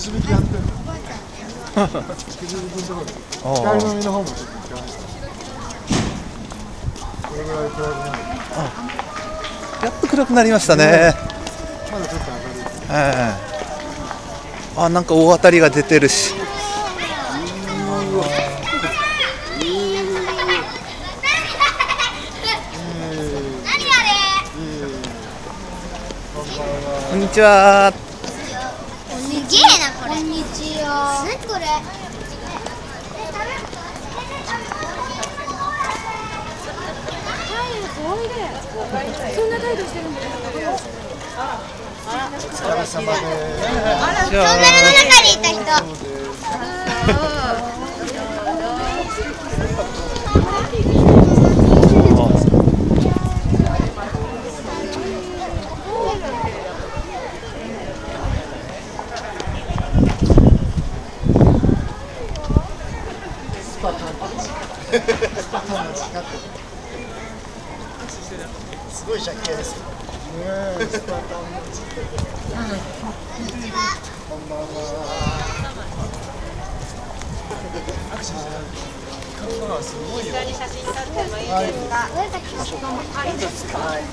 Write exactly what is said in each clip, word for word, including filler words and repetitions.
し引きやってるの。くじ引きのところで光の実の方もちょっと使わない。これぐらい暗くなる。 やっと暗くなりましたね。 まだちょっと明るい。 ええ。あ、なんか大当たりが出てるし。こんにちは。 すげえなこれ。こんにちは。何これ。 そんな態度してるんですか。 お疲れ様です。 トンネルの中にいた人。 スパタンスパタンの近く。すごい借景ですよ。ね、スパタンの近く。こんばんは。握手してる。カメラすごいよ。一緒に写真撮ってもいいですか。はい。いいですか。はい。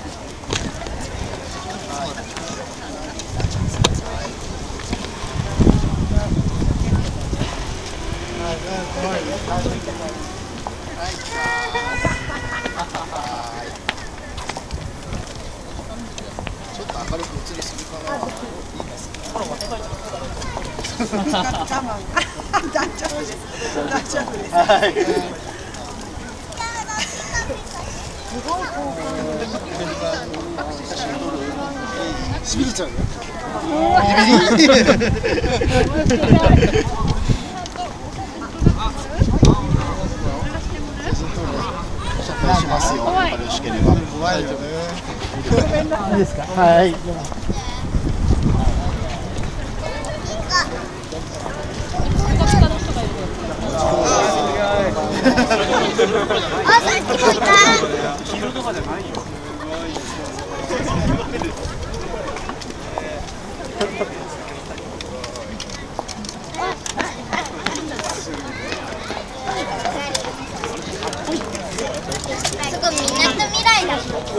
ちょっと明るく映りすぎかな。いいですか。大丈夫です。大丈夫です。はい。すごい興奮。しびれちゃうよ。ビビリ。しますよ。よろしければ。怖いよね。いいですか。はい。 あ、さっきもいた。 昼とかじゃないよ。 そこみなとみらいだ。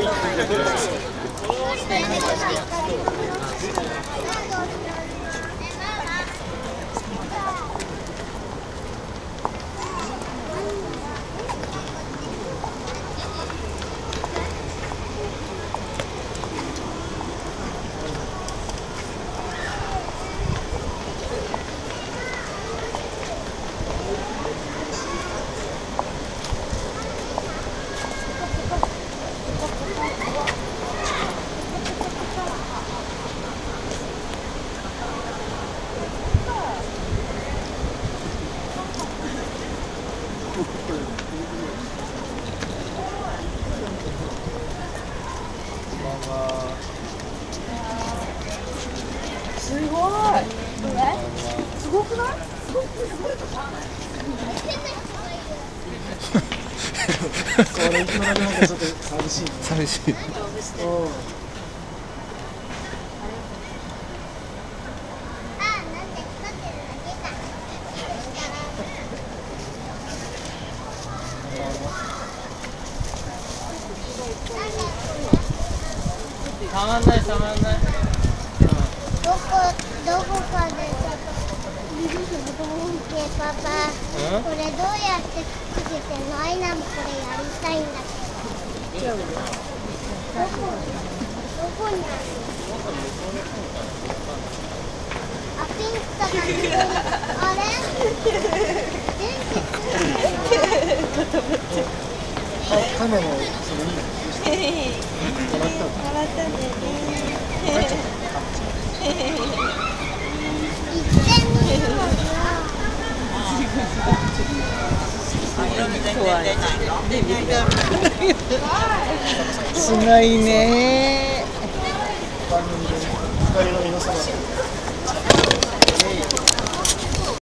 すごい。すごくない？すごくすごい。 これいくらでもちょっと寂しい。 寂しい。 たまんないたまんない。 どこどこかでちょっと。ねえパパ、これどうやってつけてんの？アイナもこれやりたいんだけど。どこどこにあるの？あ、ピンクとかあれ？電気ついてるの？ カメラをそれに。もらったんだよね。 すごいね。 光の実のそば。